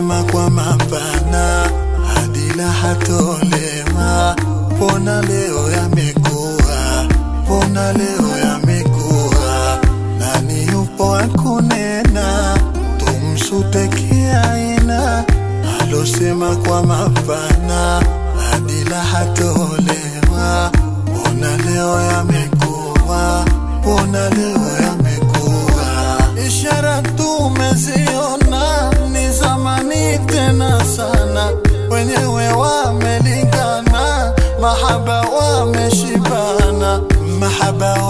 alosema kwa mapana hadi la hatolewa. Pona leo yamekuwa, pona leo yamekuwa. Nani yupo akunena, tumsute kiaina. Alosema kwa mapana hadi la hatolewa. Pona leo yamekuwa, pona leo yamekuwa. Ishara tumeziona ni zamani tena sana. Wenyewe wamelingana, mahaba wameshibana, mahaba